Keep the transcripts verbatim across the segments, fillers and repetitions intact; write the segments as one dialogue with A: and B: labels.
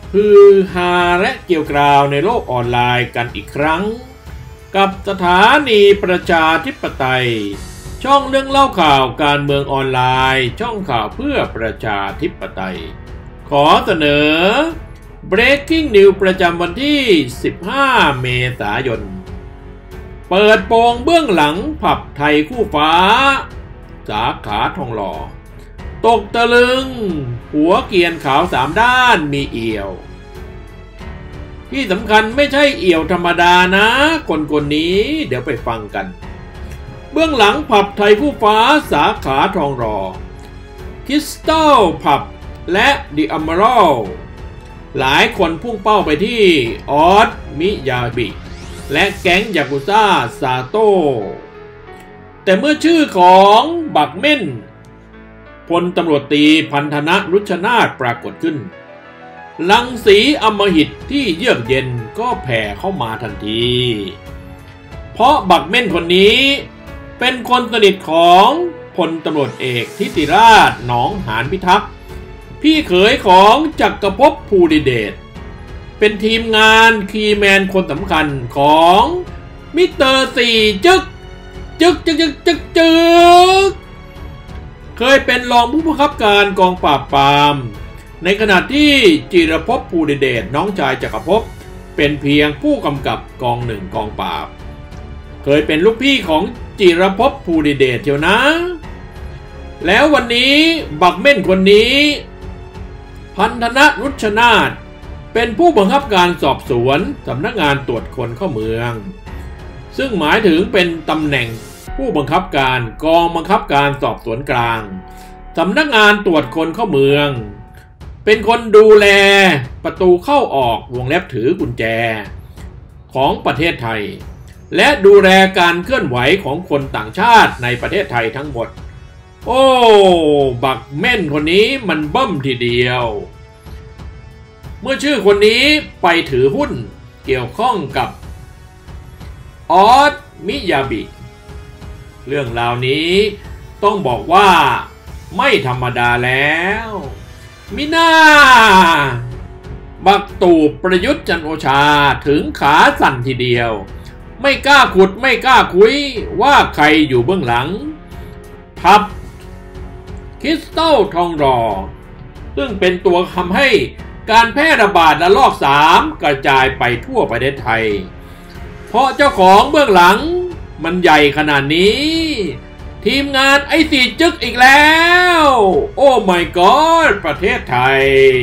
A: ฮือฮาและเกี่ยวกราวในโลกออนไลน์กันอีกครั้งกับสถานีประชาธิปไตยช่องเรื่องเล่าข่าวการเมืองออนไลน์ช่องข่าวเพื่อประชาธิปไตยขอเสนอ Breaking News ประจำวันที่สิบห้าเมษายนเปิดโปงเบื้องหลังผับไทยคู่ฟ้าสาขาทองหล่อตกตะลึงหัวเกียนขาวสามด้านมีเอี่ยวที่สำคัญไม่ใช่เอี่ยวธรรมดานะคนคนนี้เดี๋ยวไปฟังกันเบื้องหลังผับไทยคู่ฟ้าสาขาทองหล่อคริสตัลผับและดิอัมเมอรัลหลายคนพุ่งเป้าไปที่ออสมิยาบิและแก๊งยากุซ่าซาโต้แต่เมื่อชื่อของบักเม่นพลตำรวจตรีพันธนะรุชนาถปรากฏขึ้นรังสีอำมหิตที่เยือกเย็นก็แผ่เข้ามาทันทีเพราะบักเม่นคนนี้เป็นคนสนิทของพลตำรวจเอกทิติราชหนองหานพิทักษ์พี่เขยของจักรภพภูริเดชเป็นทีมงานคีย์แมนคนสำคัญของมิสเตอร์สี่จึกจึกจึกจึกจึกจึกเคยเป็นรองผู้บังคับการกองปราบปรามในขณะที่จิรภพภูริเดชน้องชายจักรภพเป็นเพียงผู้กำกับกองหนึ่งกองปราบเคยเป็นลูกพี่ของจิรภพภูริเดชเทียวนะแล้ววันนี้บักเม่นคนนี้พันธนะรุชนาถเป็นผู้บังคับการสอบสวนสำนักงานตรวจคนเข้าเมืองซึ่งหมายถึงเป็นตำแหน่งผู้บังคับการกองบังคับการสอบสวนกลางสำนักงานตรวจคนเข้าเมืองเป็นคนดูแลประตูเข้าออกวงเล็บถือกุญแจของประเทศไทยและดูแลการเคลื่อนไหวของคนต่างชาติในประเทศไทยทั้งหมดโอ้บักเม่นคนนี้มันเบิ้มทีเดียวเมื่อชื่อคนนี้ไปถือหุ้นเกี่ยวข้องกับออสมิยาบิเรื่องราวนี้ต้องบอกว่าไม่ธรรมดาแล้วมิน่าบักตูประยุทธ์จันทร์โอชาถึงขาสั่นทีเดียวไม่กล้าขุดไม่กล้าคุยว่าใครอยู่เบื้องหลังพับคริสตัลทองหล่อซึ่งเป็นตัวทำให้การแพร่ระบาดระลอกสามกระจายไปทั่วประเทศไทยเพราะเจ้าของเบื้องหลังมันใหญ่ขนาดนี้ทีมงานไอซีจึกอีกแล้วโอ้ my god ประเทศไทย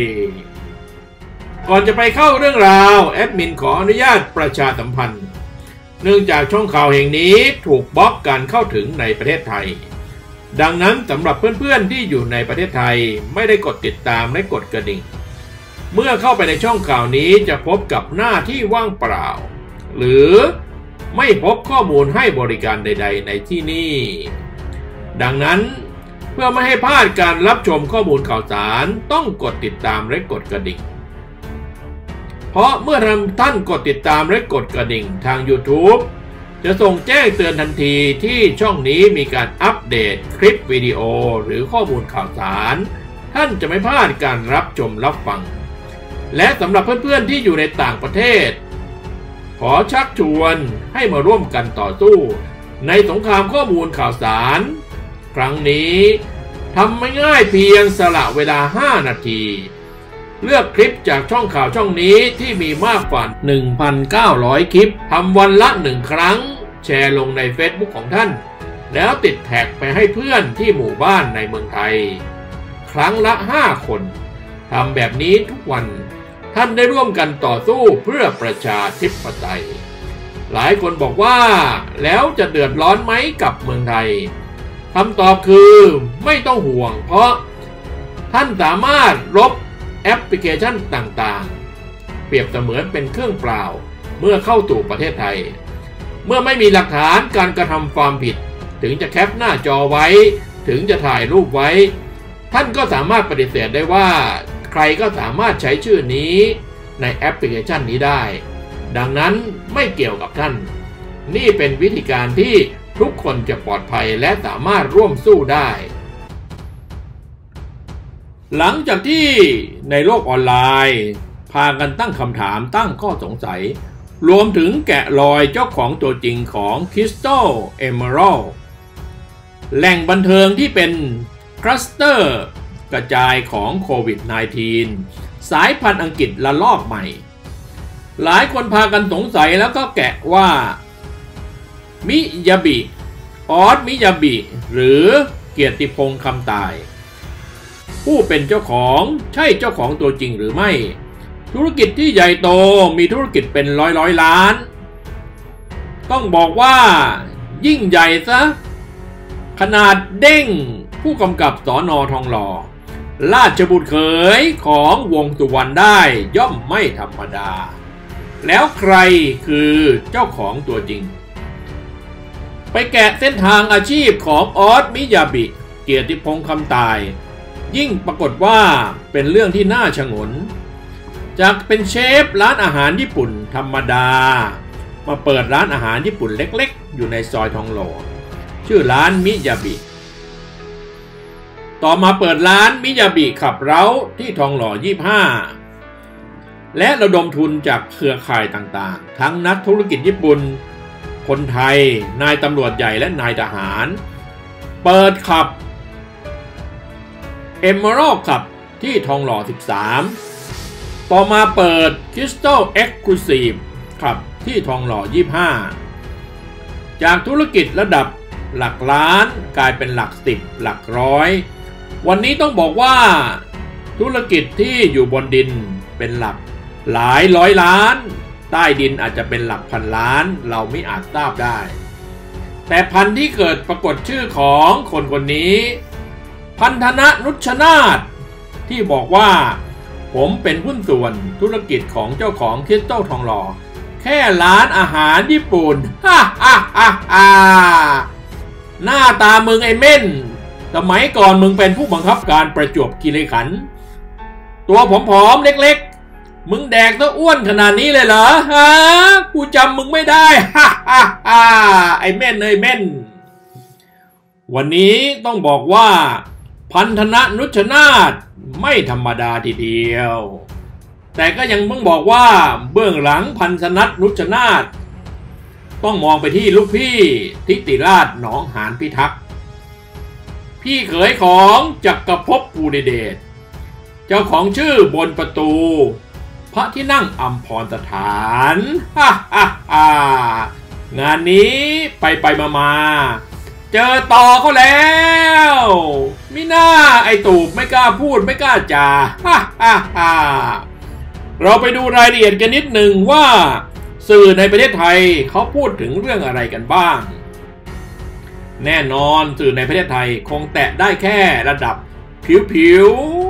A: ก่อนจะไปเข้าเรื่องราวแอดมินขออนุญาตประชาสัมพันธ์เนื่องจากช่องข่าวแห่งนี้ถูกบล็อกการเข้าถึงในประเทศไทยดังนั้นสำหรับเพื่อนๆที่อยู่ในประเทศไทยไม่ได้กดติดตามและกดกระดิ่งเมื่อเข้าไปในช่องข่าวนี้จะพบกับหน้าที่ว่างเปล่าหรือไม่พบข้อมูลให้บริการใดๆในที่นี่ดังนั้นเพื่อไม่ให้พลาดการรับชมข้อมูลข่าวสารต้องกดติดตามและกดกระดิ่งเพราะเมื่อท่านกดติดตามและกดกระดิ่งทาง YouTube จะส่งแจ้งเตือนทันทีที่ช่องนี้มีการอัปเดตคลิปวิดีโอหรือข้อมูลข่าวสารท่านจะไม่พลาดการรับชมรับฟังและสำหรับเพื่อนๆที่อยู่ในต่างประเทศขอชักชวนให้มาร่วมกันต่อสู้ในสงครามข้อมูลข่าวสารครั้งนี้ทำไม่ง่ายเพียงสละเวลาห้านาทีเลือกคลิปจากช่องข่าวช่องนี้ที่มีมากกว่า หนึ่งพันเก้าร้อย คลิปทำวันละหนึ่งครั้งแชร์ลงใน Facebook ของท่านแล้วติดแท็กไปให้เพื่อนที่หมู่บ้านในเมืองไทยครั้งละห้าคนทำแบบนี้ทุกวันท่านได้ร่วมกันต่อสู้เพื่อประชาธิปไตยหลายคนบอกว่าแล้วจะเดือดร้อนไหมกับเมืองไทยคำตอบคือไม่ต้องห่วงเพราะท่านสามารถลบแอปพลิเคชันต่างๆเปรียบเสมือนเป็นเครื่องเปล่าเมื่อเข้าสู่ประเทศไทยเมื่อไม่มีหลักฐานการกระทำความผิดถึงจะแคปหน้าจอไว้ถึงจะถ่ายรูปไว้ท่านก็สามารถปฏิเสธได้ว่าใครก็สามารถใช้ชื่อนี้ในแอปพลิเคชันนี้ได้ดังนั้นไม่เกี่ยวกับท่านนี่เป็นวิธีการที่ทุกคนจะปลอดภัยและสามารถร่วมสู้ได้ หลังจากที่ในโลกออนไลน์พากันตั้งคำถามตั้งข้อสงสัยรวมถึงแกะรอยเจ้าของตัวจริงของ Crystal Emerald แหล่งบันเทิงที่เป็นคลัสเตอร์กระจายของโควิด สิบเก้า สายพันธุ์อังกฤษระลอกใหม่หลายคนพากันสงสัยแล้วก็แกะว่ามิยาบิออสมิยาบิหรือเกียรติพงษ์คำตายผู้เป็นเจ้าของใช่เจ้าของตัวจริงหรือไม่ธุรกิจที่ใหญ่โตมีธุรกิจเป็นร้อยร้อยล้านต้องบอกว่ายิ่งใหญ่ซะขนาดเด้งผู้กำกับสน.ทองหล่อราชบุตรเขยของวงสุวรรณได้ย่อมไม่ธรรมดาแล้วใครคือเจ้าของตัวจริงไปแกะเส้นทางอาชีพของออสมิยาบิเกียรติพงษ์คำตายยิ่งปรากฏว่าเป็นเรื่องที่น่าชงนจากเป็นเชฟร้านอาหารญี่ปุ่นธรรมดามาเปิดร้านอาหารญี่ปุ่นเล็กๆอยู่ในซอยทองหล่อชื่อร้านมิยาบิต่อมาเปิดร้านมิยาบิขับเร้าที่ทองหล่อยี่สิบห้าและระดมทุนจากเครือข่ายต่างๆทั้งนักธุรกิจญี่ปุ่นคนไทยนายตำรวจใหญ่และนายทหารเปิดขับ Emerald ขับที่ทองหล่อสิบสามต่อมาเปิด Crystal Exclusive ขับที่ทองหล่อยี่สิบห้าจากธุรกิจระดับหลักล้านกลายเป็นหลักสิบหลักร้อยวันนี้ต้องบอกว่าธุรกิจที่อยู่บนดินเป็นหลักหลายร้อยล้านใต้ดินอาจจะเป็นหลักพันล้านเราไม่อาจทราบได้แต่พันที่เกิดปรากฏชื่อของคนคนนี้พันธนะนุชนาถที่บอกว่าผมเป็นหุ้นส่วนธุรกิจของเจ้าของคริสตัลทองหล่อแค่ร้านอาหารญี่ปุ่นฮ่าฮ่าฮ่าฮ่าหน้าตามึงไอ้เม่นสมัยก่อนมึงเป็นผู้บังคับการประจวบคีรีขันธ์ตัวผอมๆเล็กๆมึงแดกซะอ้วนขนาดนี้เลยเหรอฮะกูจำมึงไม่ได้ฮ่าฮ่าฮ่าไอ้เม่นเอ้ยเม่นวันนี้ต้องบอกว่าพันธนะนุชนาถไม่ธรรมดาทีเดียวแต่ก็ยังต้องบอกว่าเบื้องหลังพันธนะนุชนาถต้องมองไปที่ลูกพี่ทิติราชหนองหานพิทักษ์พี่เขยของจักรภพภูริเดชเจ้าของชื่อบนประตูพระที่นั่งอัมพรสถานฮ่าฮ่าฮ่างานนี้ไปไปมามาเจอต่อเขาแล้วมิน่าไอตูบไม่กล้าพูดไม่กล้าจาฮ่าฮ่าฮ่าเราไปดูรายละเอียดกันนิดหนึ่งว่าสื่อในประเทศไทยเขาพูดถึงเรื่องอะไรกันบ้างแน่นอนสื่อในประเทศไทยคงแตะได้แค่ระดับผิว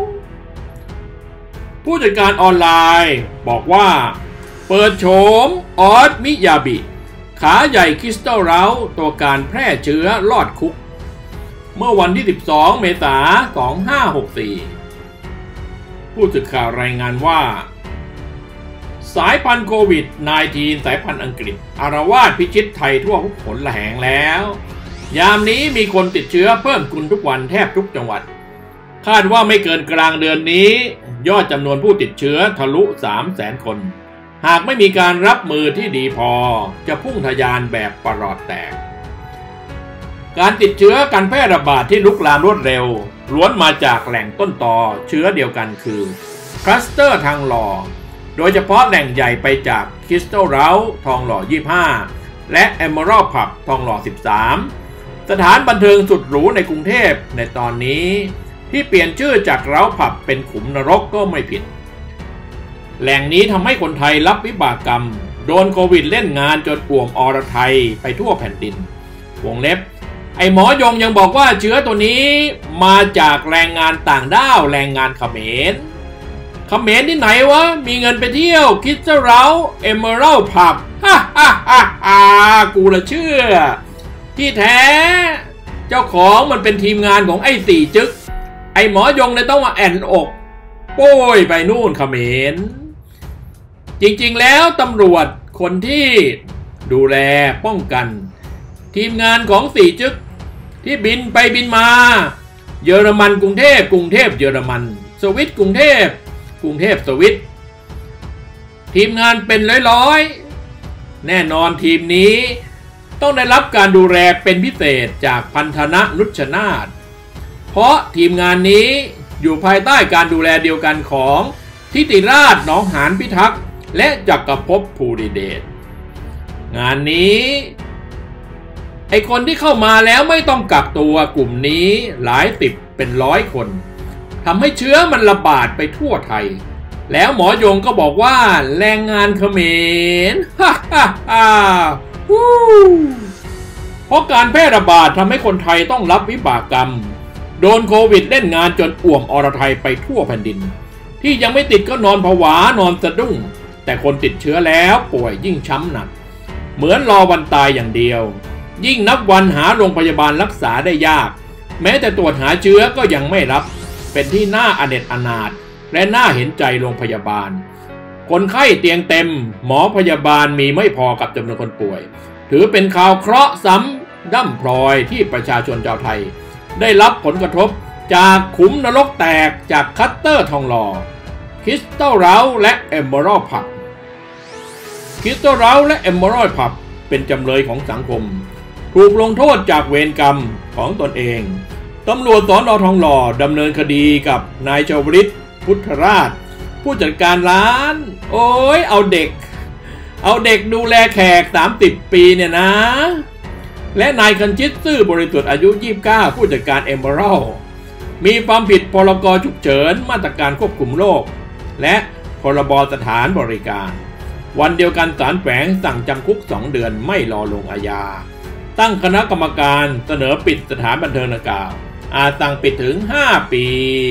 A: ๆผู้จัดการออนไลน์บอกว่าเปิดโฉมออสมิยาบิขาใหญ่คริสตัลเร้าตัวการแพร่เชื้อลอดคุกเมื่อวันที่สิบสองเมษายนสองพันห้าร้อยหกสิบสี่ผู้สื่อข่าวรายงานว่าสายพันธุ์โควิด สิบเก้า สายพันธุ์อังกฤษอาละวาดพิชิตไทยทั่วทุกหนละแหงแล้วยามนี้มีคนติดเชื้อเพิ่มขึ้นทุกวันแทบทุกจังหวัดคาดว่าไม่เกินกลางเดือนนี้ยอดจำนวนผู้ติดเชื้อทะลุ สามแสน คนหากไม่มีการรับมือที่ดีพอจะพุ่งทะยานแบบประหลอดแตกการติดเชื้อการแพร่ระบาดที่ลุกลามรวดเร็วล้วนมาจากแหล่งต้นตอเชื้อเดียวกันคือคลัสเตอร์ทางหล่อโดยเฉพาะแหล่งใหญ่ไปจากคริสตัลเร้าทองหล่อยี่สิบห้าและ Emerald ผับทองหล่อสิบสามสถานบันเทิงสุดหรูในกรุงเทพในตอนนี้ที่เปลี่ยนชื่อจากเร้าผับเป็นขุมนรกก็ไม่ผิดแหล่งนี้ทำให้คนไทยรับวิบากกรรมโดนโควิดเล่นงานจนอ่วมอรไทยไปทั่วแผ่นดินวงเล็บไอหมอยงยังบอกว่าเชื้อตัวนี้มาจากแรงงานต่างด้าวแรงงานเขมรเขมรที่ไหนวะมีเงินไปเที่ยวคริสตัลเร้าเอเมอรัลด์ผับฮ่าฮ่าฮ่าฮ่ากูละเชื่อที่แท้เจ้าของมันเป็นทีมงานของไอ้สี่จึ๊กไอหมอยงเลยต้องมาแอนอกโป้ยไปนู่นเขมรจริงๆแล้วตำรวจคนที่ดูแลป้องกันทีมงานของสี่จึ๊กที่บินไปบินมาเยอรมันกรุงเทพกรุงเทพเยอรมันสวิตกรุงเทพกรุงเทพสวิตทีมงานเป็นร้อยๆแน่นอนทีมนี้ต้องได้รับการดูแลเป็นพิเศษจากพันธนะนุชนาถเพราะทีมงานนี้อยู่ภายใต้การดูแลเดียวกันของทิติราชหนองหานพิทักษ์และจักรภพภูริเดชงานนี้ไอคนที่เข้ามาแล้วไม่ต้องกักตัวกลุ่มนี้หลายสิบเป็นร้อยคนทำให้เชื้อมันระบาดไปทั่วไทยแล้วหมอยงก็บอกว่าแรงงานเขมรฮ่าฮ่าฮ่าฮู้เพราะการแพร่ระบาดทำให้คนไทยต้องรับวิบากกรรมโดนโควิดเล่นงานจนอ่วมอรไทยไปทั่วแผ่นดินที่ยังไม่ติดก็นอนผวานอนสะดุ้งแต่คนติดเชื้อแล้วป่วยยิ่งช้ำหนักเหมือนรอวันตายอย่างเดียวยิ่งนับวันหาโรงพยาบาลรักษาได้ยากแม้แต่ตรวจหาเชื้อก็ยังไม่รับเป็นที่น่าอเนจอนาถและน่าเห็นใจโรงพยาบาลคนไข้เตียงเต็มหมอพยาบาลมีไม่พอกับจำนวนคนป่วยถือเป็นข่าวเคราะห์ซ้ำดั้มพลอยที่ประชาชนชาวไทยได้รับผลกระทบจากขุมนรกแตกจากคัตเตอร์ทองหล่อคริสตัลเร้าและเอมเบอรัลผับคริสตัลเร้าและเอมเบอรัลผับเป็นจำเลยของสังคมถูกลงโทษจากเวรกรรมของตนเองตำรวจสน.ทองหล่อดำเนินคดีกับนายชวลิตพุทธราชผู้จัดการร้านโอ้ยเอาเด็กเอาเด็กดูแลแขกสามสิบปีเนี่ยนะและนายคันชิตซื่อบริสุทธิ์อายุยี่สิบเก้าผู้จัดการเอมเบอรัลมีความผิดพรกฉุกเฉินมาตรการควบคุมโรคและพรบสถานบริการวันเดียวกันศาลแขวงสั่งจำคุกสองเดือนไม่รอลงอาญาตั้งคณะกรรมการเสนอปิดสถานบันเทิงดังกล่าวอาจสั่งปิดถึงห้าปี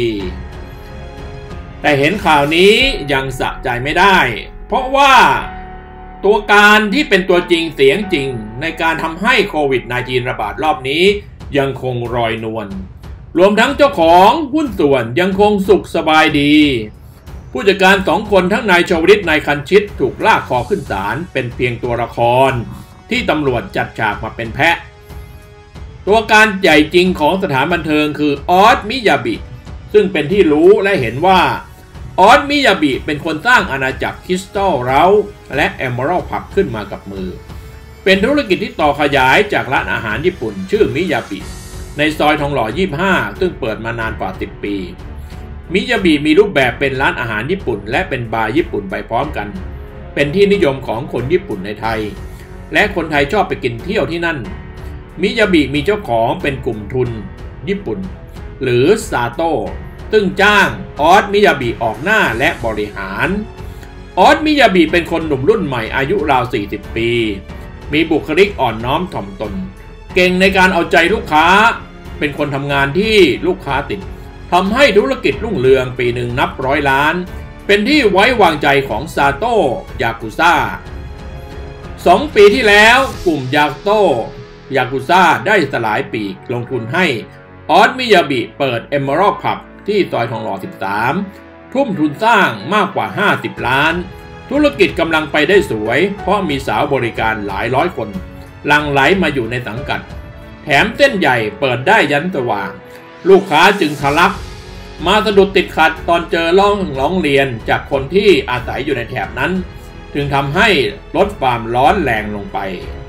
A: แต่เห็นข่าวนี้ยังสะใจไม่ได้เพราะว่าตัวการที่เป็นตัวจริงเสียงจริงในการทำให้โควิด สิบเก้า ระบาดรอบนี้ยังคงลอยนวลรวมทั้งเจ้าของหุ้นส่วนยังคงสุขสบายดีผู้จัดการสองคนทั้งนายชวลิตนายคันชิตถูกลากคอขึ้นศาลเป็นเพียงตัวละครที่ตำรวจจัดฉากมาเป็นแพะตัวการใหญ่จริงของสถานบันเทิงคือออสมิยาบิซึ่งเป็นที่รู้และเห็นว่าออสมิยาบิเป็นคนสร้างอาณาจักรคริสตัลเร้าและเอมเบอรัลผับขึ้นมากับมือเป็นธุรกิจที่ต่อขยายจากร้านอาหารญี่ปุ่นชื่อมิยาบิในซอยทองหล่อยี่สิบห้าซึ่งเปิดมานานกว่าสิบปีมิยาบิมีรูปแบบเป็นร้านอาหารญี่ปุ่นและเป็นบาร์ญี่ปุ่นไปพร้อมกันเป็นที่นิยมของคนญี่ปุ่นในไทยและคนไทยชอบไปกินเที่ยวที่นั่นมิยาบิมีเจ้าของเป็นกลุ่มทุนญี่ปุ่นหรือซาโต้ซึ่งจ้างออสมิยาบิออกหน้าและบริหารออสมิยาบิเป็นคนหนุ่มรุ่นใหม่อายุราวสี่สิบปีมีบุคลิกอ่อนน้อมถ่อมตนเก่งในการเอาใจลูกค้าเป็นคนทำงานที่ลูกค้าติดทำให้ธุรกิจรุ่งเรืองปีหนึ่งนับร้อยล้านเป็นที่ไว้วางใจของซาโต้ยากุซ่าสองปีที่แล้วกลุ่มยาโต้ยากุซ่าได้สลายปีกลงทุนให้ออสมิยาบิเปิดเอมเบอรัลผับที่ซอยทองหล่อสิบสามทุ่มทุนสร้างมากกว่าห้าสิบล้านธุรกิจกำลังไปได้สวยเพราะมีสาวบริการหลายร้อยคนหลั่งไหลมาอยู่ในสังกัดแถมเส้นใหญ่เปิดได้ยันสว่างลูกค้าจึงทะลักมาสะดุดติดขัดตอนเจอร้องร้องเรียนจากคนที่อาศัยอยู่ในแถบนั้นจึงทำให้ลดความร้อนแรงลงไป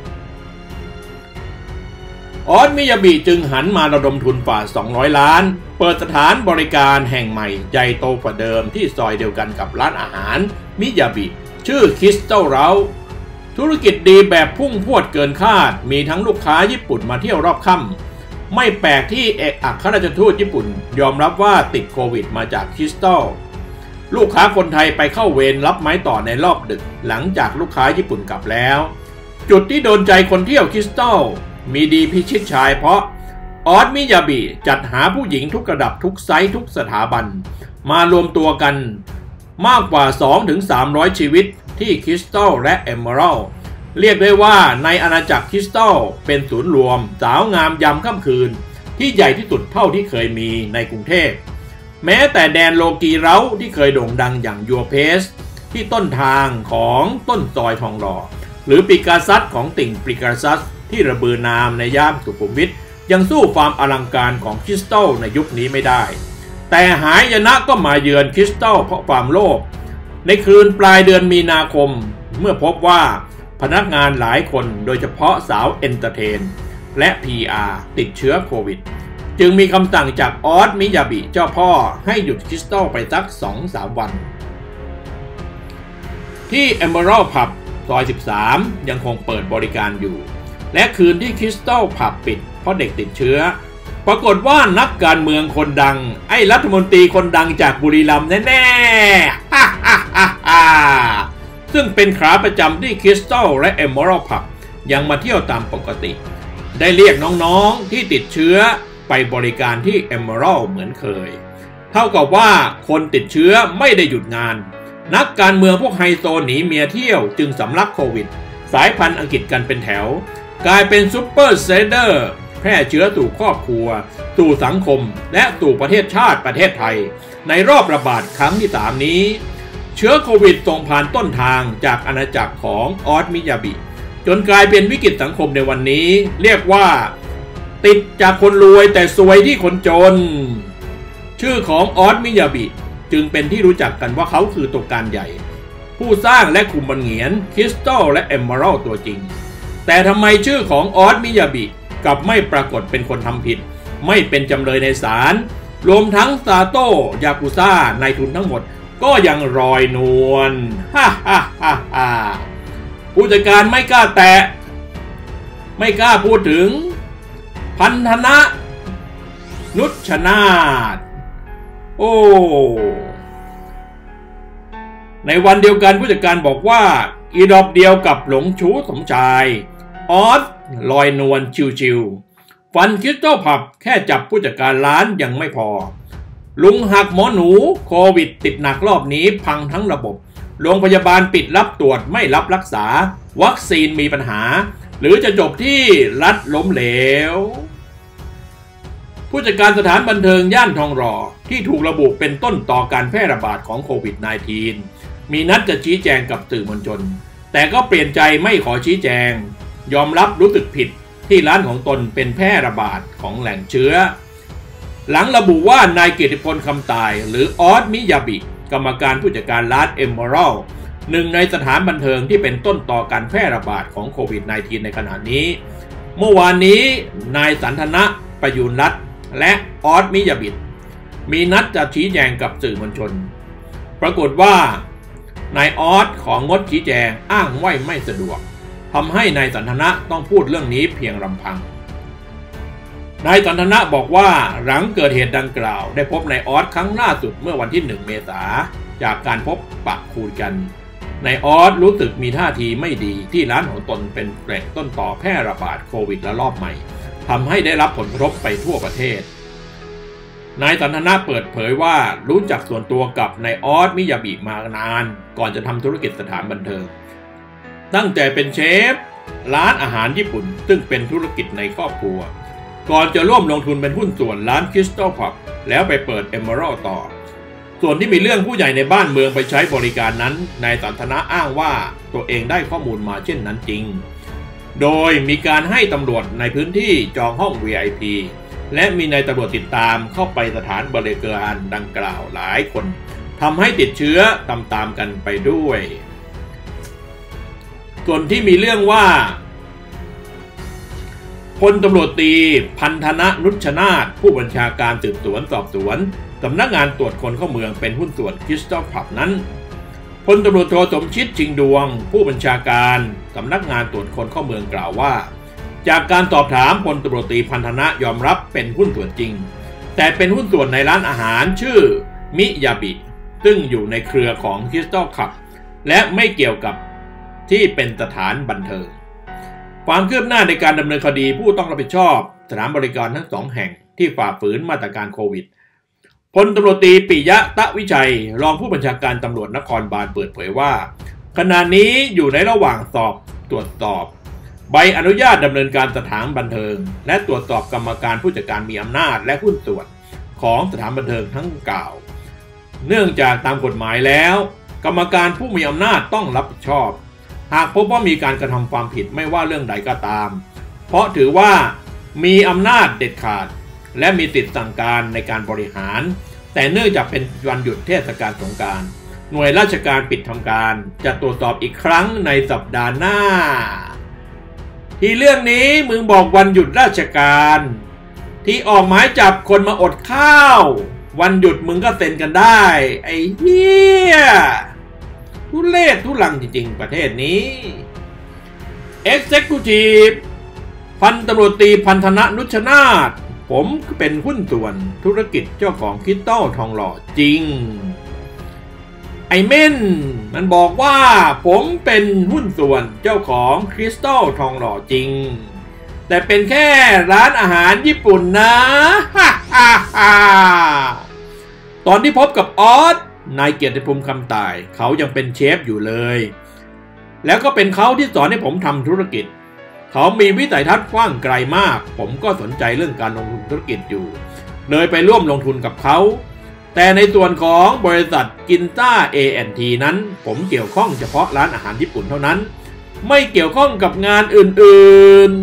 A: ออสมิยาบิจึงหันมาระดมทุนกว่าสองร้อยล้านเปิดสถานบริการแห่งใหม่ใหญ่โตกว่าเดิมที่ซอยเดียวกันกับร้านอาหารมิยาบิชื่อคริสตัลเร้าธุรกิจดีแบบพุ่งพรวดเกินคาดมีทั้งลูกค้าญี่ปุ่นมาเที่ยวรอบค่ำไม่แปลกที่เอกอัครราชทูตญี่ปุ่นยอมรับว่าติดโควิดมาจากคริสตัลลูกค้าคนไทยไปเข้าเวรรับไม้ต่อในรอบดึกหลังจากลูกค้าญี่ปุ่นกลับแล้วจุดที่โดนใจคนเที่ยวคริสตัลมีดีพิชิตชายเพราะออสมิยาบิจัดหาผู้หญิงทุกระดับทุกไซส์ทุกสถาบันมารวมตัวกันมากกว่า สองถึงสามร้อย ชีวิตที่คริสตัลและเอมเบอรัลเรียกได้ว่าในอาณาจักรคริสตัลเป็นศูนย์รวมสาวงามยามค่ำคืนที่ใหญ่ที่สุดเท่าที่เคยมีในกรุงเทพแม้แต่แดนโลกีเร้าที่เคยโด่งดังอย่างยัวเพสที่ต้นทางของต้นซอยทองหล่อหรือปิกาซัสของติ่งปิกาซัสที่ระเบือนามในย่านสุขุมวิทยังสู้ความอลังการของคริสตัลในยุคนี้ไม่ได้แต่หายนะก็มาเยือนคริสตัลเพราะความโลภในคืนปลายเดือนมีนาคมเมื่อพบว่าพนักงานหลายคนโดยเฉพาะสาวเอนเตอร์เทนและ พี อาร์ ติดเชื้อโควิดจึงมีคำสั่งจากออสมิยาบิเจ้าพ่อให้หยุดคริสตัลไปสัก สองถึงสาม วันที่ Emerald Pub ซอย สิบสาม ยังคงเปิดบริการอยู่และคืนที่คริสตัลผับปิดเพราะเด็กติดเชื้อปรากฏว่านักการเมืองคนดังไอ้รัฐมนตรีคนดังจากบุรีรัมย์แน่ๆฮ่าฮ่าฮ่าฮ่าซึ่งเป็นขาประจำที่คริสตัลและ Emerald Pub ยังมาเที่ยวตามปกติได้เรียกน้องๆที่ติดเชื้อไปบริการที่ Emerald เหมือนเคยเท่ากับว่าคนติดเชื้อไม่ได้หยุดงานนักการเมืองพวกไฮโซหนีเมียเที่ยวจึงสำลักโควิดสายพันธุ์อังกฤษกันเป็นแถวกลายเป็นซุปเปอร์เซเดอร์แพร่เชื้อสู่ครอบครัวสู่สังคมและสู่ประเทศชาติประเทศไทยในรอบระบาดครั้งที่สามนี้เชื้อโควิดส่งผ่านต้นทางจากอาณาจักรของออสมิยาบิจนกลายเป็นวิกฤตสังคมในวันนี้เรียกว่าติดจากคนรวยแต่ซวยที่คนจนชื่อของออสมิยาบิจึงเป็นที่รู้จักกันว่าเขาคือตัวการใหญ่ผู้สร้างและคุมบังเหียนคริสตัลและเอมเมอรัลด์ตัวจริงแต่ทำไมชื่อของออสมิยาบิกลับไม่ปรากฏเป็นคนทำผิดไม่เป็นจำเลยในศาลรวมทั้งซาโต้ยากุซ่านายทุนทั้งหมดก็ยังรอยนวลฮ่าฮ่าฮ่าฮ่าผู้จัดการไม่กล้าแตะไม่กล้าพูดถึงพันธนะนุชนาถโอ้ในวันเดียวกันผู้จัดการบอกว่าอีดอบเดียวกับหลงชูสมชายออสลอยนวลชิวๆฟันคริสตัลผับแค่จับผู้จัดการร้านยังไม่พอลุงหักหมอหนูโควิดติดหนักรอบนี้พังทั้งระบบโรงพยาบาลปิดรับตรวจไม่รับรักษาวัคซีนมีปัญหาหรือจะจบที่รัฐล้มเหลวผู้จัดการสถานบันเทิงย่านทองหล่อที่ถูกระบุเป็นต้นต่อการแพร่ระบาดของโควิด สิบเก้า มีนัดจะชี้แจงกับสื่อมวลชนแต่ก็เปลี่ยนใจไม่ขอชี้แจงยอมรับรู้สึกผิดที่ร้านของตนเป็นแพร่ระบาดของแหล่งเชื้อหลังระบุว่านายเกียรติพลคำตายหรือออสมิยาบิกรรมการผู้จัดการร้านเอมเมอรัลด์หนึ่งในสถานบันเทิงที่เป็นต้นต่อการแพร่ระบาดของโควิด สิบเก้า ในขณะนี้เมื่อวานนี้นายสันทนะประยูรรัตน์และออสมิยาบิมีนัดจะชี้แจงกับสื่อมวลชนปรากฏว่านายออสของงดชี้แจงอ้างว่าไม่สะดวกทำให้นายสันทนะต้องพูดเรื่องนี้เพียงลำพังนายสันทนะบอกว่าหลังเกิดเหตุดังกล่าวได้พบนายออสครั้งล่าสุดเมื่อวันที่หนึ่งเมษายนจากการพบปะคุยกันนายออสรู้สึกมีท่าทีไม่ดีที่ร้านของตนเป็นแหล่งต้นต่อแพร่ระบาดโควิดระลอกใหม่ทำให้ได้รับผลกระทบไปทั่วประเทศนายสันทนะเปิดเผยว่ารู้จักส่วนตัวกับนายออสมิยาบิมานานก่อนจะทำธุรกิจสถานบันเทิงตั้งแต่เป็นเชฟร้านอาหารญี่ปุ่นซึ่งเป็นธุรกิจในครอบครัวก่อนจะร่วมลงทุนเป็นหุ้นส่วนร้านคริสตัลผับแล้วไปเปิดเอมเมอรัลด์ต่อส่วนที่มีเรื่องผู้ใหญ่ในบ้านเมืองไปใช้บริการนั้นนายสันทนะอ้างว่าตัวเองได้ข้อมูลมาเช่นนั้นจริงโดยมีการให้ตำรวจในพื้นที่จองห้อง วี ไอ พี และมีนายตำรวจติดตามเข้าไปสถานบริการดังกล่าวหลายคนทำให้ติดเชื้อตามๆกันไปด้วยส่วนที่มีเรื่องว่าพลตำรวจตรีพันธนะนุชนาถผู้บัญชาการสืบสวนสอบสวนสำนักงานตรวจคนเข้าเมืองเป็นหุ้นส่วนคริสตัลผับนั้นพลตำรวจโทสมชิตชิงดวงผู้บัญชาการสำนักงานตรวจคนเข้าเมืองกล่าวว่าจากการสอบถามพลตำรวจตรีพันธนะยอมรับเป็นหุ้นส่วนจริงแต่เป็นหุ้นส่วนในร้านอาหารชื่อมิยาบิซึ่งอยู่ในเครือของคริสตัลผับและไม่เกี่ยวกับที่เป็นสถานบันเทิงความคืบหน้าในการดำเนินคดีผู้ต้องรับผิดชอบสถานบริการทั้งสองแห่งที่ฝ่าฝืนมาตรการโควิดพลตำรวจตรีปิยะตะวิชัยรองผู้บัญชาการตำรวจนครบาลเปิดเผยว่าขณะนี้อยู่ในระหว่างสอบตรวจสอบใบอนุญาตดำเนินการสถานบันเทิงและตรวจสอบกรรมการผู้จัดการมีอำนาจและหุ้นส่วนของสถานบันเทิงทั้งกล่าวเนื่องจากตามกฎหมายแล้วกรรมการผู้มีอำนาจต้องรับผิดชอบหากพบว่ามีการกระทำความผิดไม่ว่าเรื่องใดก็ตามเพราะถือว่ามีอำนาจเด็ดขาดและมีสิทธิสั่งการในการบริหารแต่เนื่องจากเป็นวันหยุดเทศกาลสงกรานต์หน่วยราชการปิดทำการจะตรวจสอบอีกครั้งในสัปดาห์หน้าที่เรื่องนี้มึงบอกวันหยุดราชการที่ออกหมายจับคนมาอดข้าววันหยุดมึงก็เซ็นกันได้ไอ้เหี้ยทุเรศทุลังจริงๆประเทศนี้ Executive พันตำรวจตรีพันธนะนุชนาถผมเป็นหุ้นส่วนธุรกิจเจ้าของคริสตัลทองหล่อจริงไอเม่นมันบอกว่าผมเป็นหุ้นส่วนเจ้าของคริสตัลทองหล่อจริงแต่เป็นแค่ร้านอาหารญี่ปุ่นนะฮ่าฮ่าฮ่าตอนที่พบกับออสนายเกียรติภูมิคำตายเขายังเป็นเชฟอยู่เลยแล้วก็เป็นเขาที่สอนให้ผมทำธุรกิจเขามีวิสัยทัศน์กว้างไกลมากผมก็สนใจเรื่องการลงทุนธุรกิจอยู่เลยไปร่วมลงทุนกับเขาแต่ในส่วนของบริษัทกินซ่า เอ แอนด์ ที นั้นผมเกี่ยวข้องเฉพาะร้านอาหารญี่ปุ่นเท่านั้นไม่เกี่ยวข้องกับงานอื่น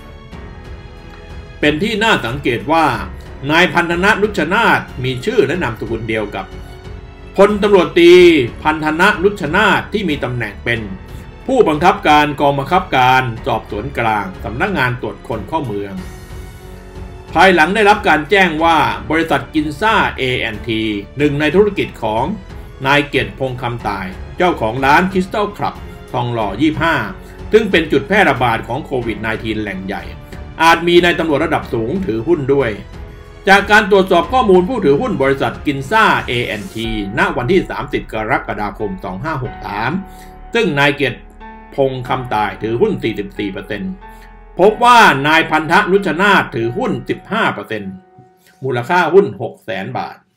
A: ๆเป็นที่น่าสังเกตว่านายพันธนะนุชนาถมีชื่อและนามสกุลเดียวกับพลตำรวจตรีพันธนะนุชนาถที่มีตำแหน่งเป็นผู้บังคับการกองบังคับการสอบสวนกลางสำนักงานตรวจคนเข้าเมืองภายหลังได้รับการแจ้งว่าบริษัทกินซ่า เอ แอนด์ ที หนึ่งในธุรกิจของนายเกียรติพงษ์คำตายเจ้าของร้านคริสตัลคลับทองหล่อยี่สิบห้าซึ่งเป็นจุดแพร่ระบาดของโควิด สิบเก้า แหล่งใหญ่อาจมีนายตำรวจระดับสูงถือหุ้นด้วยจากการตรวจสอบข้อมูลผู้ถือหุ้นบริษัทกินซ่า เอ แอนด์ ที ณ วันที่สามสิบกรกฎาคมสองพันห้าร้อยหกสิบสามซึ่งนายเกียรติพงษ์คำตายถือหุ้น สี่สิบสี่เปอร์เซ็นต์ พบว่านายพันธะนุชนาถถือหุ้น สิบห้าเปอร์เซ็นต์ มูลค่าหุ้น หกแสน บาท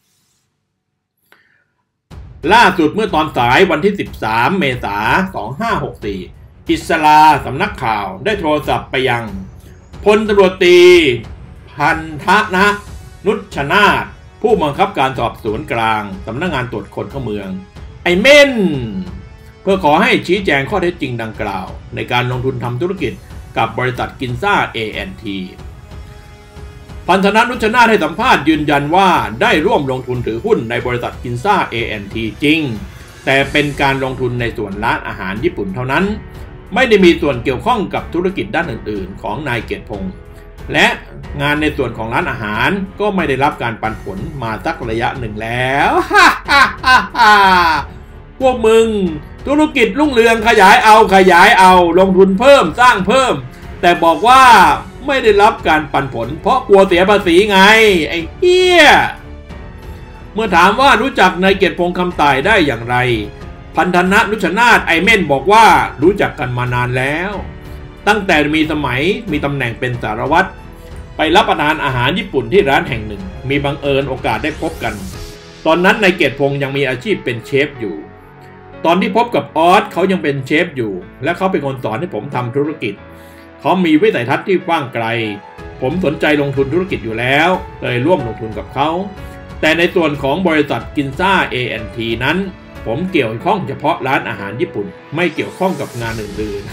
A: ล่าสุดเมื่อตอนสายวันที่สิบสามเมษายนสองพันห้าร้อยหกสิบสี่อิสลาสำนักข่าวได้โทรศัพท์ไปยังพลตำรวจตรีพันธนะนุชนาถผู้บังคับการสอบสวนกลางสำนักงานตรวจคนเข้าเมืองไอเม่นเพื่อขอให้ชี้แจงข้อเท็จจริงดังกล่าวในการลงทุนทำธุรกิจกับบริษัทกินซ่า เอ แอนด์ ที พันธนะนุชนาถให้สัมภาษณ์ยืนยันว่าได้ร่วมลงทุนถือหุ้นในบริษัทกินซ่า เอ แอนด์ ที จริงแต่เป็นการลงทุนในส่วนร้านอาหารญี่ปุ่นเท่านั้นไม่ได้มีส่วนเกี่ยวข้องกับธุรกิจด้านอื่นๆของนายเกียรติพงษ์และงานในส่วนของร้านอาหารก็ไม่ได้รับการปันผลมาสักระยะหนึ่งแล้วฮ่าฮ่าฮ่าฮ่าพวกมึงธุรกิจรุ่งเรืองขยายเอาขยายเอาลงทุนเพิ่มสร้างเพิ่มแต่บอกว่าไม่ได้รับการปันผลเพราะกลัวเสียภาษีไงไอ้เหี้ยเมื่อถามว่ารู้จักนายเกียรติพงษ์คำตายได้อย่างไรพันธนะนุชนาถไอเม่นบอกว่ารู้จักกันมานานแล้วตั้งแต่มีสมัยมีตำแหน่งเป็นสารวัตรไปรับประทานอาหารญี่ปุ่นที่ร้านแห่งหนึ่งมีบังเอิญโอกาสได้พบกันตอนนั้นนายเกียรติพงษ์ยังมีอาชีพเป็นเชฟอยู่ตอนที่พบกับออสเขายังเป็นเชฟอยู่และเขาเป็นคนสอนให้ผมทำธุรกิจเขามีวิสัยทัศน์ที่กว้างไกลผมสนใจลงทุนธุรกิจอยู่แล้วเลยร่วมลงทุนกับเขาแต่ในส่วนของบริษัทกินซ่า เอ แอนด์ ที นั้นผมเกี่ยวข้องเฉพาะร้านอาหารญี่ปุ่นไม่เกี่ยวข้องกับงานอื่น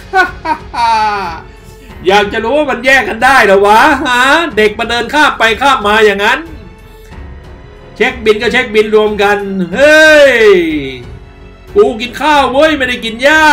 A: ๆ อยากจะรู้ว่ามันแยกกันได้เหรอวะฮะเด็กมาเดินข้ามไปข้ามมาอย่างนั้นเช็คบินก็เช็คบินรวมกันเฮ้ยกูกินข้าวเว้ยไม่ได้กินหญ้า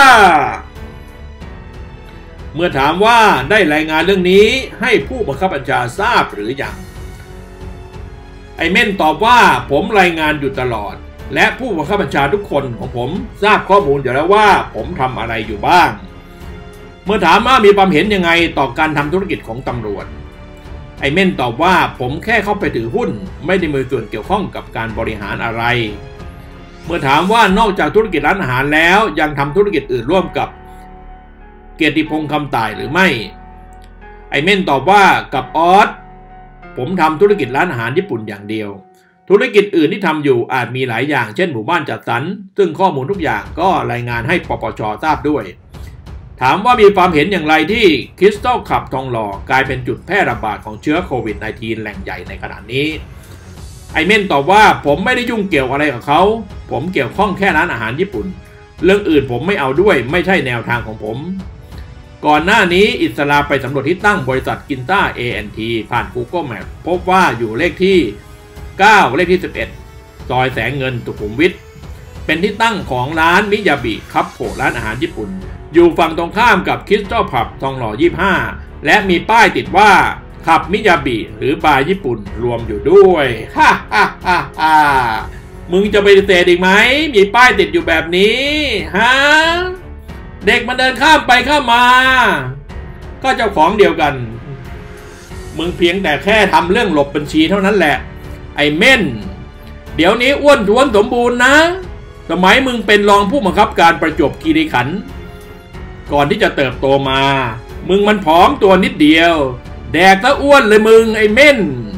A: เมื่อถามว่าได้รายงานเรื่องนี้ให้ผู้บังคับบัญชาทราบหรือยังไอเม่นตอบว่าผมรายงานอยู่ตลอดและผู้บังคับบัญชาทุกคนของผมทราบข้อมูลอยู่แล้วว่าผมทำอะไรอยู่บ้างเมื่อถามว่ามีความเห็นยังไงต่อการทำธุรกิจของตำรวจไอเม่นตอบว่าผมแค่เข้าไปถือหุ้นไม่ได้มีส่วนเกี่ยวข้องกับการบริหารอะไรเมื่อถามว่านอกจากธุรกิจร้านอาหารแล้วยังทำธุรกิจอื่นร่วมกับเกียรติพงษ์คำตายหรือไม่ไอเม่นตอบว่ากับออสผมทำธุรกิจร้านอาหารญี่ปุ่นอย่างเดียวธุรกิจอื่นที่ทำอยู่อาจมีหลายอย่างเช่นหมู่บ้านจัดสรรซึ่งข้อมูลทุกอย่างก็รายงานให้ปปช.ทราบด้วยถามว่ามีความเห็นอย่างไรที่คริสตัลคลับทองหล่อกลายเป็นจุดแพร่ระบาดของเชื้อโควิด สิบเก้า แหล่งใหญ่ในขณะนี้ไอเม่นตอบว่าผมไม่ได้ยุ่งเกี่ยวอะไรกับเขาผมเกี่ยวข้องแค่ร้านอาหารญี่ปุ่นเรื่องอื่นผมไม่เอาด้วยไม่ใช่แนวทางของผมก่อนหน้านี้อิสลาไปสำรวจที่ตั้งบริษัทกินซ่า เอ แอนด์ ที ผ่าน Google Maps พบว่าอยู่เลขที่เก้าเลขที่สิบเอ็ดซอยแสงเงินสุขุมวิทเป็นที่ตั้งของร้านมิยาบิคัพโผร้านอาหารญี่ปุ่นอยู่ฝั่งตรงข้ามกับคริสตัลผับทองหล่อยี่สิบห้าและมีป้ายติดว่าขับมิยาบิหรือบาร์ญี่ปุ่นรวมอยู่ด้วยฮ่าฮ่าฮ่าฮ่ามึงจะไปเตะอีกไหมมีป้ายติดอยู่แบบนี้ฮะเด็กมันเดินข้ามไปข้ามมาก็เจ้าของเดียวกันมึงเพียงแต่แค่ทำเรื่องหลบบัญชีเท่านั้นแหละไอ้เม่นเดี๋ยวนี้อ้วนท้วนสมบูรณ์นะสมัยมึงเป็นรองผู้บังคับการประจวบคีรีขันธ์ก่อนที่จะเติบโตมามึงมันผอมตัวนิดเดียวแดกก็อ้วนเลยมึงไอ้เม่น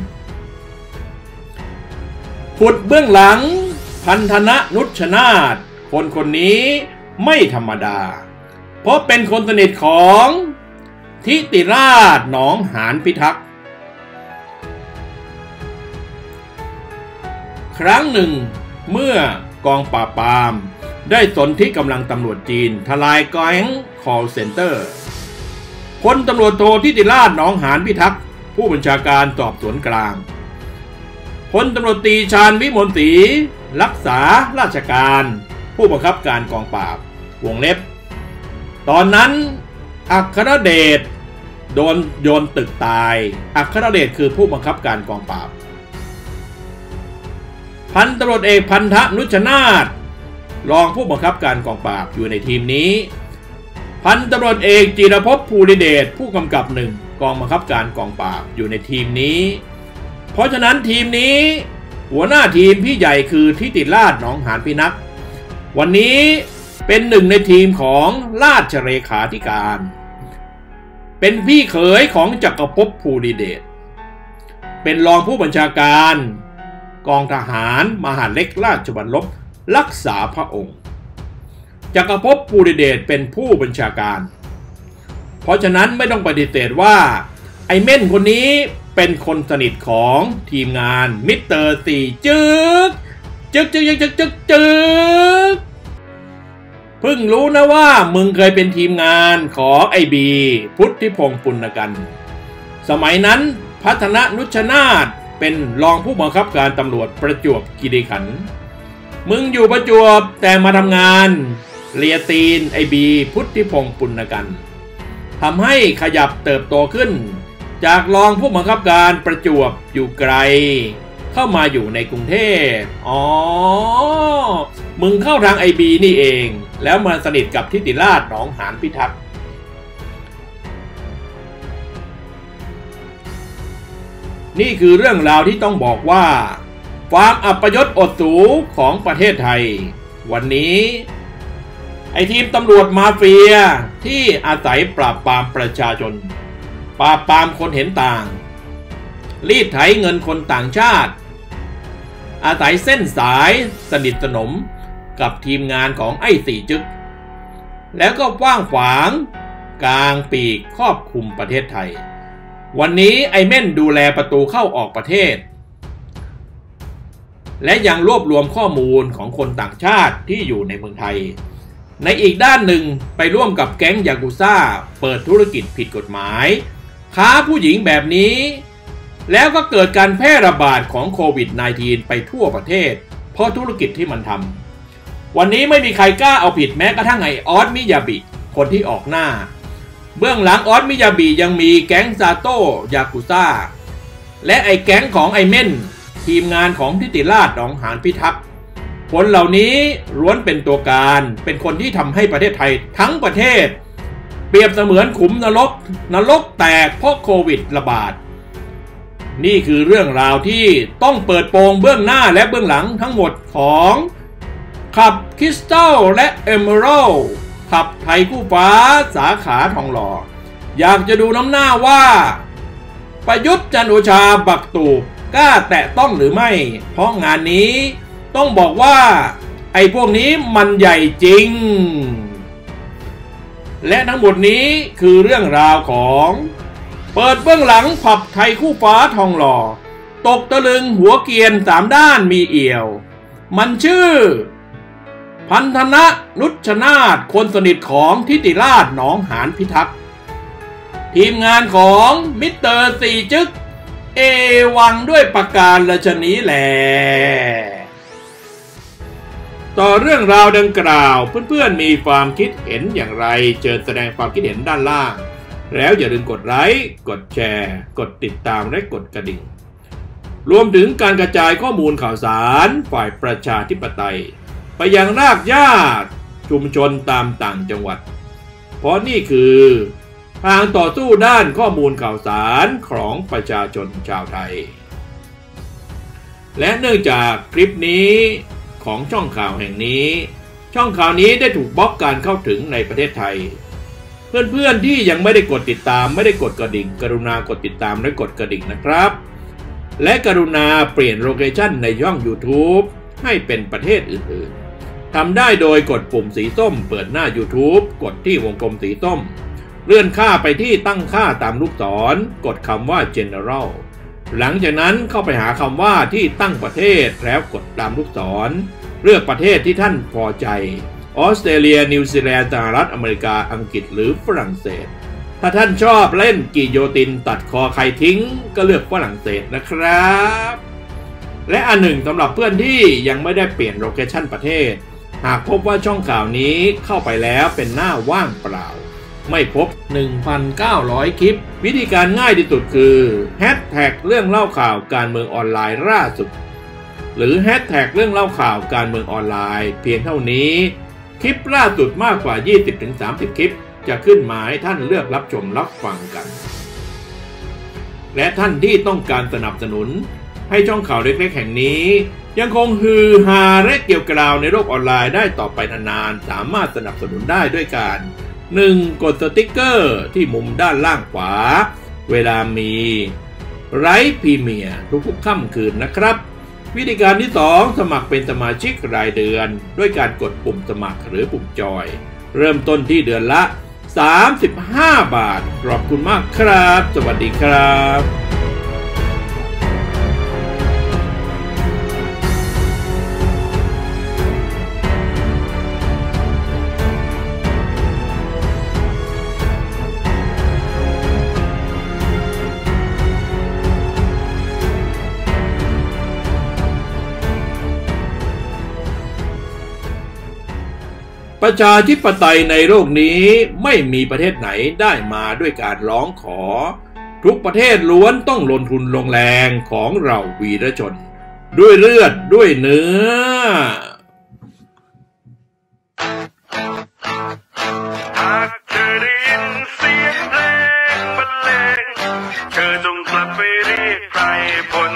A: ขุดเบื้องหลังพันธนะนุชนาถคนคนนี้ไม่ธรรมดาเพราะเป็นคนสนิทของทิติราชหนองหานพิทักษ์ครั้งหนึ่งเมื่อกองปราบปรามได้สนที่กำลังตำรวจจีนทลายแก๊ง call center พลตำรวจโททิติราชหนองหานพิทักษ์ผู้บัญชาการสอบสวนกลางพลตำรวจตรีชาญวิมลศรีรักษาราชการผู้บังคับการกองปราบวงเล็บตอนนั้นอัครเดชโดนโยนตึกตายอัครเดชคือผู้บังคับการกองปราบพันตำรวจเอกพันธนุชนาถรองผู้บังคับการกองปราบอยู่ในทีมนี้พันตำรวจเอกจิรภพภูริเดชผู้กำกับหนึ่งกองบังคับการกองปราบอยู่ในทีมนี้เพราะฉะนั้นทีมนี้หัวหน้าทีมพี่ใหญ่คือทิติราชหนองหานพิทักษ์วันนี้เป็นหนึ่งในทีมของราชเลขาธิการเป็นพี่เขยของจักรภพภูริเดชเป็นรองผู้บัญชาการกองทหารมหาดเล็กราชบัลลบรักษาพระองค์จักรภพภูริเดชเป็นผู้บัญชาการเพราะฉะนั้นไม่ต้องปฏิเสธว่าไอ้เม่นคนนี้เป็นคนสนิทของทีมงานมิสเตอร์สี่จึกจึกจึกจึกจึกจึกจึกเพิ่งรู้นะว่ามึงเคยเป็นทีมงานของไอบีพุทธิพงษ์ปุณกันสมัยนั้นพัฒนนุชนาถเป็นรองผู้บังคับการตำรวจประจวบคีรีขันธ์มึงอยู่ประจวบแต่มาทำงานเลียตีนไอบีพุทธิพงษ์ปุณกันทำให้ขยับเติบโตขึ้นจากรองผู้บังคับการประจวบอยู่ไกลเข้ามาอยู่ในกรุงเทพอ๋อมึงเข้าทางไอบีนี่เองแล้วมาสนิทกับทิติราชหนองหานพิทักษ์นี่คือเรื่องราวที่ต้องบอกว่าความอัปยศอดสูของประเทศไทยวันนี้ไอทีมตำรวจมาเฟียที่อาศัยปราบปรามประชาชนปราบปรามคนเห็นต่างรีดไถเงินคนต่างชาติอาศัยเส้นสายสนิทสนมกับทีมงานของไอ้สี่จึกแล้วก็กว้างขวางกลางปีกครอบคลุมประเทศไทยวันนี้ไอ้เม่นดูแลประตูเข้าออกประเทศและยังรวบรวมข้อมูลของคนต่างชาติที่อยู่ในเมืองไทยในอีกด้านหนึ่งไปร่วมกับแก๊งยากุซ่าเปิดธุรกิจผิดกฎหมายค้าผู้หญิงแบบนี้แล้วก็เกิดการแพร่ระบาดของโควิด สิบเก้า ไปทั่วประเทศเพราะธุรกิจที่มันทำวันนี้ไม่มีใครกล้าเอาผิดแม้กระทั่งไอออสมิยาบิคนที่ออกหน้าเบื้องหลังออสมิยาบิยังมีแก๊งซาโต้ยากุซ่าและไอแก๊งของไอเม่นทีมงานของทิติราชหนองหานพิทักษ์คนเหล่านี้ล้วนเป็นตัวการเป็นคนที่ทำให้ประเทศไทยทั้งประเทศเปรียบเสมือนขุมนรกนรกแตกเพราะโควิดระบาดนี่คือเรื่องราวที่ต้องเปิดโปงเบื้องหน้าและเบื้องหลังทั้งหมดของขับคริสตัลและเอเมอรัลด์ขับไทยคู่ฟ้าสาขาทองหล่ออยากจะดูน้ำหน้าว่าประยุทธ์จันทร์โอชาบักตูบกล้าแตะต้องหรือไม่เพราะงานนี้ต้องบอกว่าไอ้พวกนี้มันใหญ่จริงและทั้งหมดนี้คือเรื่องราวของเปิดเบื้องหลังผับไทยคู่ฟ้าทองหล่อตกตะลึงหัวเกรียนสามด้านมีเอี่ยวมันชื่อพันธนะนุชนาถคนสนิทของทิติราชหนองหานพิทักษ์ทีมงานของมิสเตอร์สี่จึกเอวังด้วยประการละชนีแหลต่อเรื่องราวดังกล่าวเพื่อนๆมีความคิดเห็นอย่างไรเชิญแสดงความคิดเห็นด้านล่างแล้วอย่าลืมกดไลค์กดแชร์กดติดตามและกดกระดิ่งรวมถึงการกระจายข้อมูลข่าวสารฝ่ายประชาธิปไตยไปยังรากหญ้าชุมชนตามต่างจังหวัดเพราะนี่คือทางต่อสู้ด้านข้อมูลข่าวสารของประชาชนชาวไทยและเนื่องจากคลิปนี้ของช่องข่าวแห่งนี้ช่องข่าวนี้ได้ถูกบล็อกการเข้าถึงในประเทศไทยเพื่อนๆที่ยังไม่ได้กดติดตามไม่ได้กดกระดิ่งกรุณากดติดตามและกดกระดิ่งนะครับและกรุณาเปลี่ยนโลเคชั่นในช่อง YouTube ให้เป็นประเทศอื่นๆทำได้โดยกดปุ่มสีส้มเปิดหน้า YouTube กดที่วงกลมสีส้มเลื่อนค่าไปที่ตั้งค่าตามลูกศรกดคำว่า General หลังจากนั้นเข้าไปหาคำว่าที่ตั้งประเทศแล้วกดตามลูกศรเลือกประเทศที่ท่านพอใจออสเตรเลียนิวซีแลนด์สหรัฐอเมริกาอังกฤษหรือฝรั่งเศสถ้าท่านชอบเล่นกิโยตินตัดคอใครทิ้งก็เลือกฝรั่งเศสนะครับและอันหนึ่งสำหรับเพื่อนที่ยังไม่ได้เปลี่ยนโลเคชั่นประเทศหากพบว่าช่องข่าวนี้เข้าไปแล้วเป็นหน้าว่างเปล่าไม่พบ หนึ่งพันเก้าร้อย คลิปวิธีการง่ายที่สุดคือแฮชแท็กเรื่องเล่าข่าวการเมืองออนไลน์ล่าสุดหรือแฮชแท็กเรื่องเล่าข่าวการเมืองออนไลน์เพียงเท่านี้คลิปล่าสุดมากกว่า ยี่สิบถึงสามสิบ คลิปจะขึ้นมาให้ท่านเลือกรับชมรับฟังกันและท่านที่ต้องการสนับสนุนให้ช่องข่าวเล็กๆแห่งนี้ยังคงฮือฮาและเกี่ยวกราวในโลกออนไลน์ได้ต่อไปนานๆสามารถสนับสนุนได้ด้วยการ หนึ่ง กดสติ๊กเกอร์ที่มุมด้านล่างขวาเวลามีไลฟ์พรีเมียร์ทุกๆค่ำคืนนะครับวิธีการที่สองสมัครเป็นสมาชิกรายเดือนด้วยการกดปุ่มสมัครหรือปุ่มจอยเริ่มต้นที่เดือนละสามสิบห้าบาทขอบคุณมากครับสวัสดีครับประชาธิปไตยในโลกนี้ไม่มีประเทศไหนได้มาด้วยการร้องขอทุกประเทศล้วนต้องลงทุนลงแรงของเราวีรชนด้วยเลือดด้วยเนื้อหากเธอได้ยินเสียงเพลงบรรเลงเธอต้องกลับไปเรียกไพรพล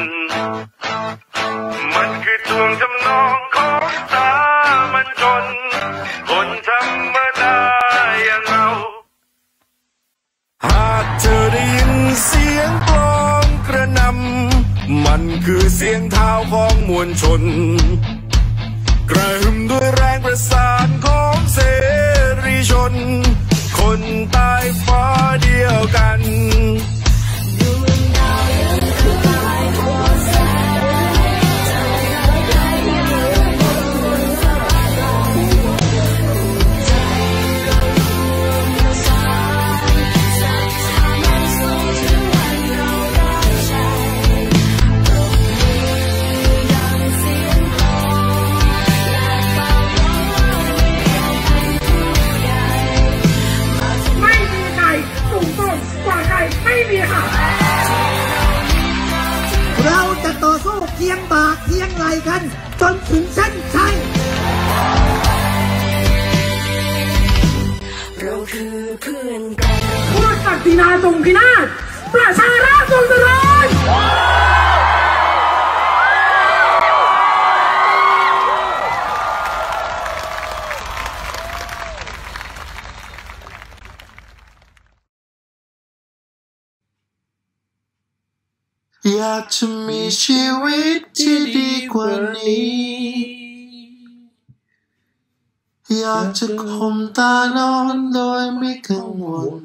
A: มันคือทวงทำนองของสามัญชนคนธรรมดาอย่างเราหากเธอได้ยินเสียงกลองกระหน่ำมันคือเสียงเท้าของมวลชนกระหึ่มด้วยแรงประสานของเสรีชนคนใต้ฟ้าเดียวกันเราจะต่อสู้เคียงบ่าเคียงไหลกันจนถึงเส้นชัยเราคือเพื่อนกันพวกศักดินาทรงพินาศประชาราษฎร์ทรงเจริญอยากจะมีชีวิตที่ดีกว่านี้อยากจะข่มตานอนโดยไม่กังวล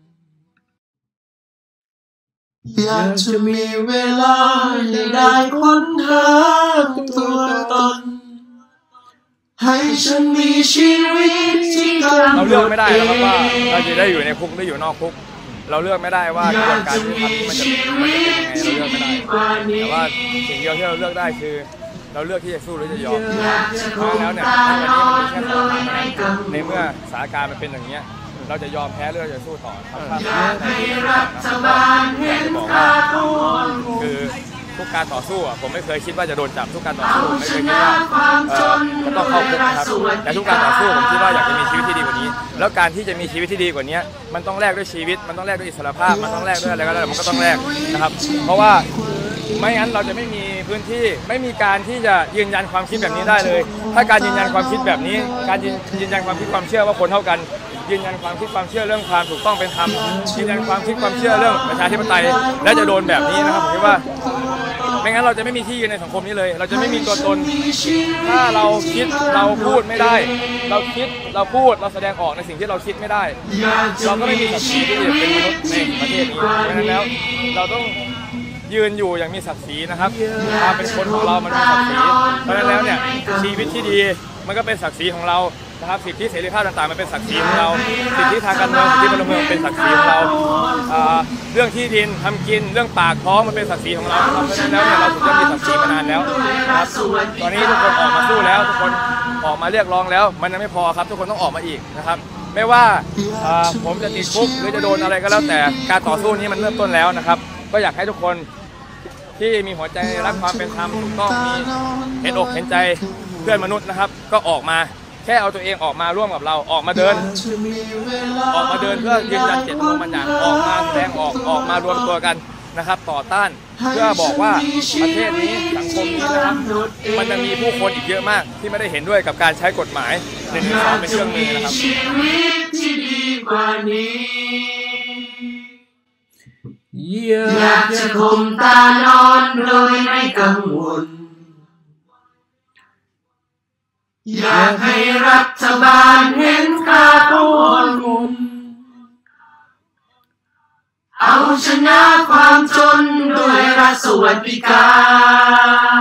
A: อยากจะมีเวลาให้ได้ค้นหาตัวตนให้ฉันมีชีวิตที่เราเลือกไม่ได้นะครับว่าเราจะได้อยู่ในคุกหรืออยู่นอกคุกเราเลือกไม่ได้ว่าการที่ทำมันจะมันจะเป็นยังไงเราเลือกไม่ได้แต่ว่าสิ่งเดียวที่เราเลือกได้คือ
B: เราเลือกที่จะสู้หรือจะยอมมาแล้วเนี่ยวันนี้มันมีแค่สองทางในเมื่อสถานการณ์มันเป็นอย่างนี้เราจะยอมแพ้หรือเราจะสู้ต่อครับคือทุกการต่อสู้ผมไม่เคยคิดว่าจะโดนจับทุกการต่อสู้ไม่เคยคิดว่าจะต้องเข้าคุกครับแต่ทุกการต่อสู้ผมคิดว่าอยากจะมีชีวิตที่ดีกว่านี้แล้วการที่จะมีชีวิตที่ดีกว่านี้มันต้องแลกด้วยชีวิตมันต้องแลกด้วยอิสรภาพมันต้องแลกด้วยอะไรก็แล้วมันก็ต้องแลกนะครับเพราะว่าไม่งั้นเราจะไม่มีพื้นที่ไม่มีการที่จะยืนยันความคิดแบบนี้ได้เลยถ้าการยืนยันความคิดแบบนี้การยืนยันความคิดความเชื่อว่าคนเท่ากันยืนยันความคิดความเชื่อเรื่องความถูกต้องเป็นธรรมยืนยันความคิดความเชื่อเรื่องประชาธิปไตยและจะโดนแบบนี้นะครับผมคิดว่าไม่งั้นเราจะไม่มีที่ยืนในสังคมนี้เลยเราจะไม่มีตัวตนถ้าเราคิดเราพูดไม่ได้เราคิดเราพูดเราแสดงออกในสิ่งที่เราคิดไม่ได้เราก็ไม่มีศักดิ์ศรีที่จะเป็นมนุษย์ในประเทศนี้เพราะฉะนั้นแล้วเราต้องยืนอยู่อย่างมีศักดิ์ศรีนะครับความเป็นคนของเรามันมีศักดิ์ศรีเพราะฉะนั้นแล้วเนี่ยชีวิตที่ดีมันก็เป็นศักดิ์ศรีของเรานะครับสิทธิเสรีภาพต่างๆมันเป็นศักดิ์ศรีของเราสิทธิทางการเมืองสิทธิพลเมืองเป็นศักดิ์ศรีของเราเรื่องที่ดินทำกินเรื่องปากท้องมันเป็นศักดิ์ศรีของเราเพราะฉะนั้นแล้วเนี่ยเราถึงจะมีศักดิ์ศรีมานานแล้วนะครับตอนนี้ทุกคนออกมาสู้แล้วทุกคนออกมาเรียกร้องแล้วมันยังไม่พอครับทุกคนต้องออกมาอีกนะครับไม่ว่าผมจะติดคุกหรือจะโดนอะไรก็แล้วแต่การต่อสู้นี้มันเริ่มต้นแล้วนะครับก็อยากให้ทุกคนที่มีหัวใจรักความเป็นธรรมถูกต้องมีเห็นอกเห็นใจเพื่อนมนุษย์นะครับก็ออกมาแค่เอาตัวเองออกมาร่วมกับเราออกมาเดินออกมาเดินเพื่อยืนยันเจตจำนงบางอย่างออกมาแสดงออกออกมารวมตัวกันนะครับต่อต้านเพื่อบอกว่าประเทศนี้สังคมนี้นะครับมันจะมีผู้คนอีกเยอะมากที่ไม่ได้เห็นด้วยกับการใช้กฎหมายหนึ่งหนึ่งสองเป็นเครื่องมือนะครับ
C: อยากจะข่มตานอนโดยไม่กังวลอยากให้รัฐบาลเห็นค่าของคนเอาชนะความจนด้วยรัฐสวัสดิการ